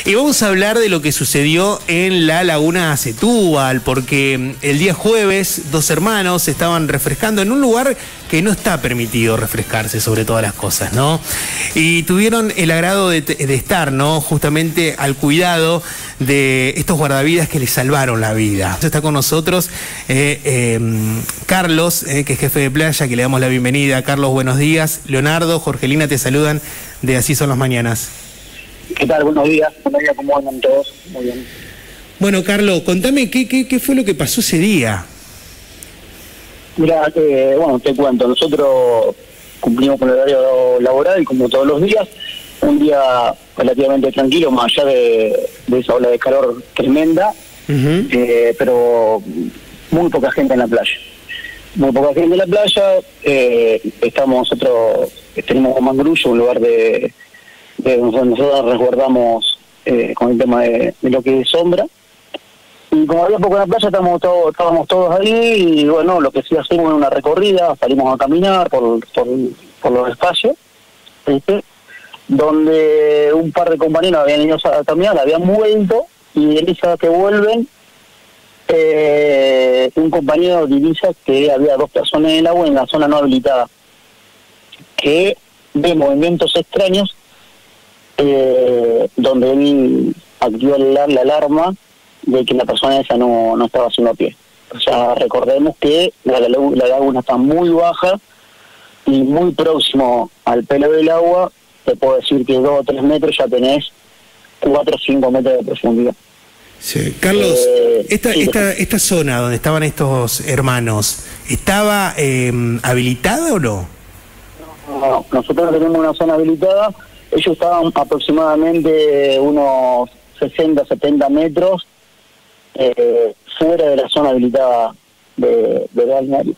Y vamos a hablar de lo que sucedió en la laguna Setúbal, porque el día jueves 2 hermanos estaban refrescando en un lugar que no está permitido refrescarse sobre todas las cosas, ¿no? Y tuvieron el agrado de estar, ¿no? Justamente al cuidado de estos guardavidas que les salvaron la vida. Está con nosotros Carlos, que es jefe de playa, que le damos la bienvenida. Carlos, buenos días. Leonardo, Jorgelina te saludan de Así Son las Mañanas. ¿Qué tal? Buenos días, ¿cómo andan todos? Muy bien. Bueno, Carlos, contame qué fue lo que pasó ese día. Mira, bueno, te cuento, nosotros cumplimos con el horario laboral como todos los días, un día relativamente tranquilo, más allá de esa ola de calor tremenda, pero muy poca gente en la playa. Muy poca gente en la playa, estamos nosotros, tenemos un mangrullo, un lugar de nosotros resguardamos con el tema de lo que es sombra, y como había poco en la playa estábamos todos ahí, y bueno, lo que sí hacemos es una recorrida, salimos a caminar por los espacios, donde un par de compañeros habían ido a caminar, habían vuelto, y en esa que vuelven, un compañero divisa que había 2 personas en el agua en la zona no habilitada, que ve movimientos extraños, donde él activó la alarma de que la persona esa no estaba haciendo pie. O sea, recordemos que la laguna está muy baja y muy próximo al pelo del agua. Te puedo decir que 2 o 3 metros ya tenés 4 o 5 metros de profundidad. Sí. Carlos, esta zona donde estaban estos hermanos, ¿estaba habilitada o no? No, nosotros tenemos una zona habilitada. Ellos estaban aproximadamente unos 60, 70 metros fuera de la zona habilitada de balneario.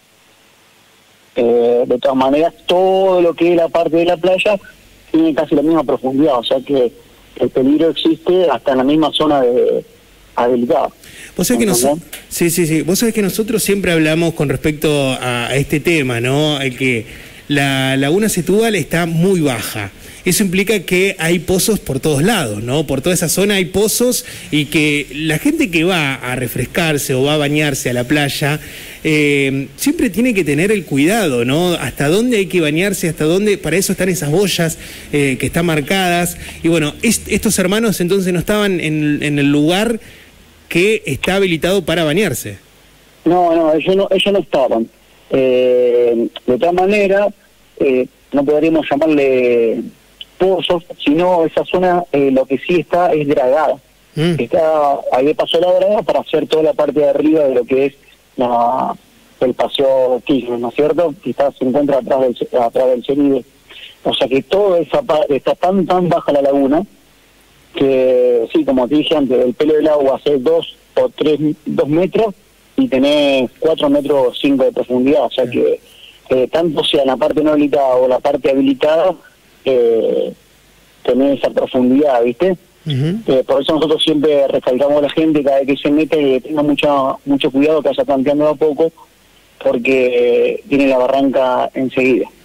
De todas maneras, todo lo que es la parte de la playa tiene casi la misma profundidad, o sea que el peligro existe hasta en la misma zona habilitada. Vos sabés que Vos sabés que nosotros siempre hablamos con respecto a este tema, ¿no? El que la laguna Setúbal está muy baja. Eso implica que hay pozos por todos lados, ¿no? Por toda esa zona hay pozos, y que la gente que va a refrescarse o va a bañarse a la playa siempre tiene que tener el cuidado, ¿no? Hasta dónde hay que bañarse, hasta dónde, para eso están esas boyas que están marcadas. Y bueno, estos hermanos entonces no estaban en el lugar que está habilitado para bañarse. No, ellos no estaban. De todas maneras, no podríamos llamarle pozos, sino esa zona lo que sí está es dragada. Ahí pasó la dragada para hacer toda la parte de arriba de lo que es el paseo Quilmes, ¿no es cierto? Que se encuentra atrás del Ceribe. O sea que toda esa parte está tan baja la laguna que sí, como te dije antes, el pelo del agua hace 2 metros y tenés 4 metros 5 de profundidad, o sea que tanto sea en la parte no habilitada o la parte habilitada, tenés esa profundidad, ¿viste? Por eso nosotros siempre recalcamos a la gente cada vez que se mete que tenga mucho cuidado, que vaya planteando a poco, porque tiene la barranca enseguida.